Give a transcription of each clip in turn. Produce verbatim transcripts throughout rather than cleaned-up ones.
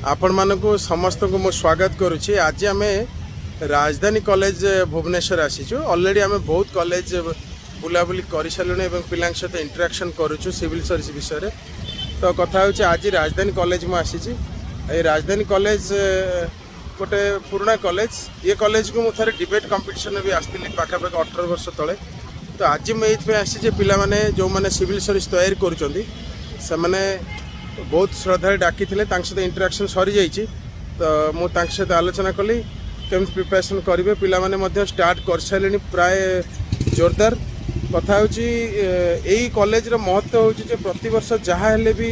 आपण मानक समस्त को मो स्वागत करुच्ची। आज आम राजधानी कॉलेज भुवनेश्वर आसीचु। ऑलरेडी आम बहुत कॉलेज बुलाबुली कर सारे पिला सहित इंटरेक्शन करुचु सिविल सर्विस विषय। तो कथा हो आज राजधानी कॉलेज में आसी। राजधानी कॉलेज गोटे पुराना कॉलेज। ये कॉलेज को मुझे डिबेट कंपटीशन भी आसती पाखापाखि अठारह वर्ष तले। तो आज मुझे आसी पिला माने जो माने सिविल सर्विस तैयारी करुँच से बहुत श्रद्धा डाकी सहित इंटरेक्शन सरी जाइए। तो मुझे सहित आलोचना कली केम प्रिपरेशन करेंगे पिला माने स्टार्ट कर सारे प्राय जोरदार। कथा हो कॉलेज महत्व हो प्रति वर्ष जहाँ हेले भी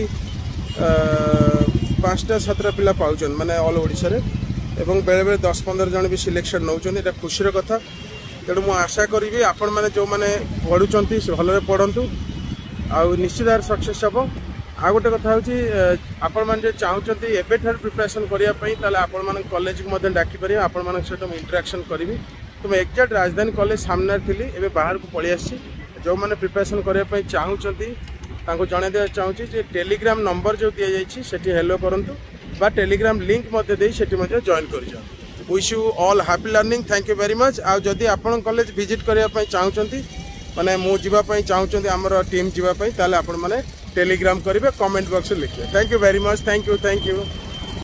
पाँचटा सातटा पिला पाँच माने ऑल ओडिशा रे एवं बेले बेले दस पंद्रह जन भी सिलेक्शन नौकरी। ये खुशी कथा। तेणु मुझे आशा करी आपण मैंने जो मैंने पढ़ुं भल पढ़ु आ निश्चित भाव सक्सेस हम। आ गोटे कथा आपण मैंने चाहते एवं प्रिपरेशन करने आपण मान कॉलेज को डाकिपर आपण मान सहित मुझे इंटरेक्शन करी। तो मैं एक्जाक्ट राजधानी कॉलेज सामने थी एवं बाहर को पलि आसी। जो मैंने प्रिपरेशन करने चाहूँगी जन देवा चाहूँगी टेलीग्राम नंबर जो दि जाइए हेलो करूँ बा टेलीग्राम लिंक जॉइन कर। Wish you all happy learning. Thank you very much. आ जदि आपण कॉलेज विजिट करने चाहूँगी माने मु जीवाई चाहूँगी आमर टीम जीवाई ताले आपण माने टेलीग्राम करेंगे कमेंट बॉक्स लिखिए। Thank you very much. Thank you thank you.